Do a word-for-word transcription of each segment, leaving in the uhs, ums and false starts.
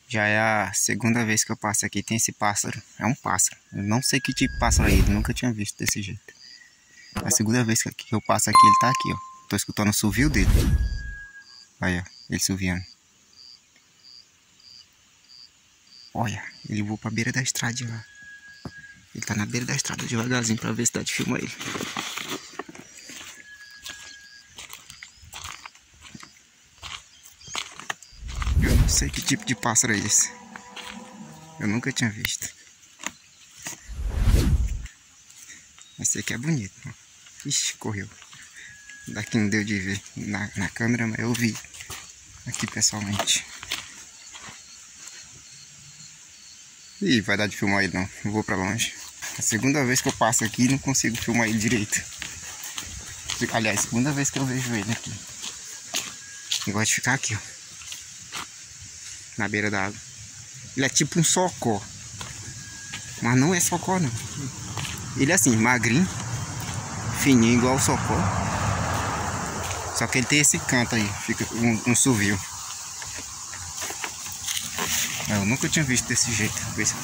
Já é a segunda vez que eu passo aqui, tem esse pássaro. É um pássaro. Eu não sei que tipo de pássaro é ele, nunca tinha visto desse jeito. É a segunda vez que eu passo aqui, ele tá aqui, ó. Tô escutando o sovio dele. Olha, ele suviando. Olha, ele voou pra beira da estrada lá. Ele tá na beira da estrada devagarzinho pra ver se dá de filmar ele. Eu não sei que tipo de pássaro é esse. Eu nunca tinha visto. Esse aqui é bonito, ó. Ixi, correu. Daqui não deu de ver na, na câmera, mas eu vi aqui pessoalmente. Ih, vai dar de filmar ele não, não vou pra longe. A segunda vez que eu passo aqui e não consigo filmar ele direito. Aliás, segunda vez que eu vejo ele aqui. Ele gosta de ficar aqui, ó. Na beira da água. Ele é tipo um socó. Mas não é socó não. Ele é assim, magrinho. Fininho igual o socó. Só que ele tem esse canto aí. Fica um, um sovio. Eu nunca tinha visto desse jeito. Vê se...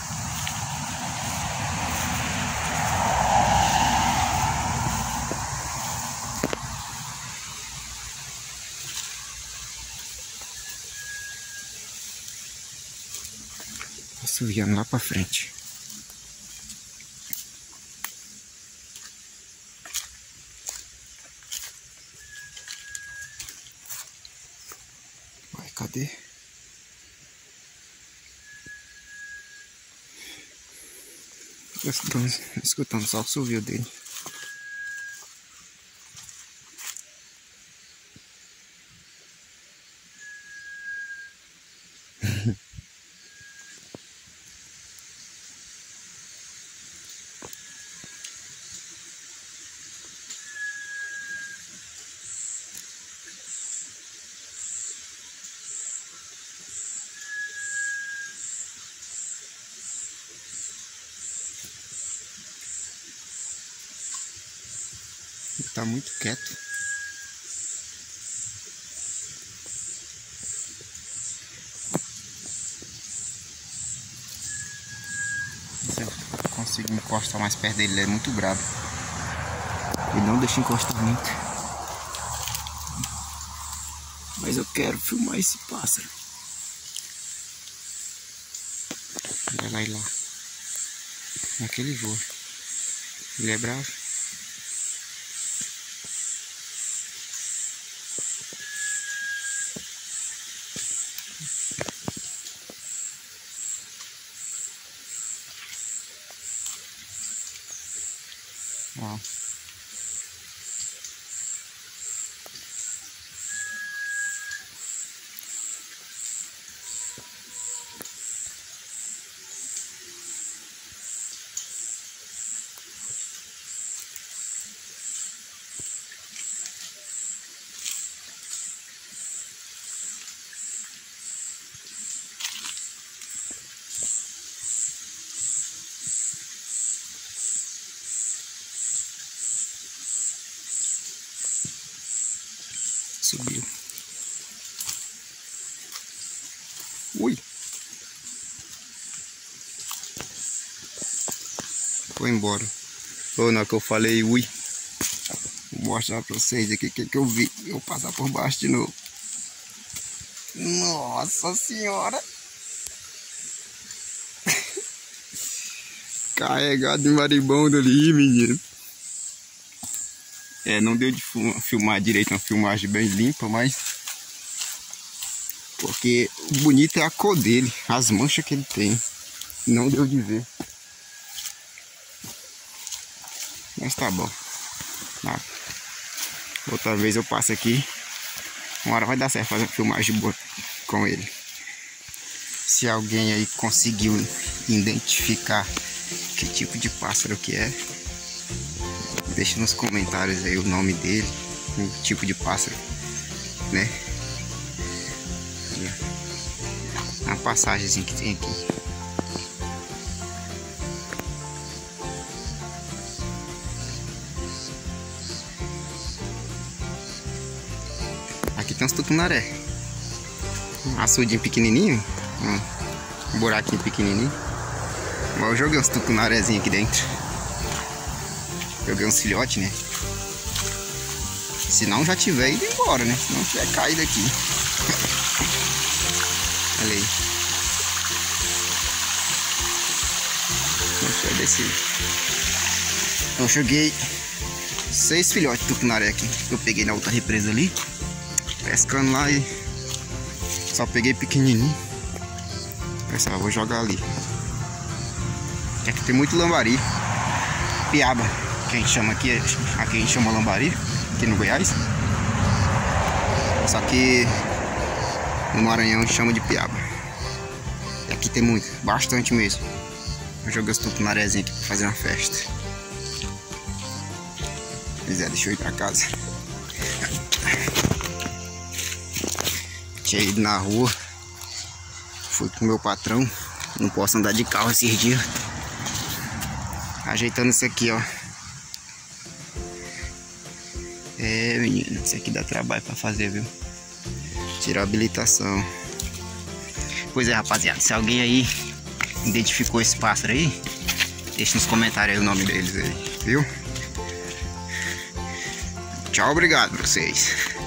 Tô subindo lá pra frente. Vai, cadê? Tô escutando, escutando só o sovio dele. Ele tá muito quieto. Se eu consigo me encostar mais perto dele, ele é muito bravo. Ele não deixa encostar muito. Mas eu quero filmar esse pássaro. Vai lá e lá. Aquele voa. Ele é bravo. Ó. Subiu. Ui. Foi embora. Foi na que eu falei ui. Vou mostrar pra vocês aqui o que, que eu vi. Eu vou passar por baixo de novo. Nossa senhora. Carregado de marimbondo ali, menino. É, não deu de filmar direito, uma filmagem bem limpa, mas... Porque o bonito é a cor dele, as manchas que ele tem. Não deu de ver. Mas tá bom. Ah, outra vez eu passo aqui. Uma hora vai dar certo fazer uma filmagem boa com ele. Se alguém aí conseguiu identificar que tipo de pássaro que é, deixa nos comentários aí o nome dele, o tipo de pássaro, né? A passagem que tem aqui. Aqui tem uns tucunaré. Um açudinho pequenininho. Um buraquinho pequenininho. Mas eu joguei uns tucunarezinhos aqui dentro. Joguei uns filhotes, né? Se não já tiver ido embora, né? Se não tiver caído aqui. Olha aí. Não tiver descido. Eu joguei seis filhotes de tucunaré aqui. Que eu peguei na outra represa ali. Pescando lá e só peguei pequenininho. Pessoal, eu vou jogar ali. Aqui tem muito lambari. Piaba, que a gente chama aqui. Aqui a gente chama lambari. Aqui no Goiás. Só que no Maranhão a gente chama de piaba. E aqui tem muito, bastante mesmo. Eu joguei os tucunarezinhos aqui pra fazer uma festa. Pois é, deixa eu ir pra casa. Tinha ido na rua. Fui com o meu patrão. Não posso andar de carro esses dias. Ajeitando isso aqui, ó. É, menino, isso aqui dá trabalho pra fazer, viu? Tirar a habilitação. Pois é, rapaziada, se alguém aí identificou esse pássaro aí, deixa nos comentários aí o nome deles aí, viu? Tchau, obrigado pra vocês.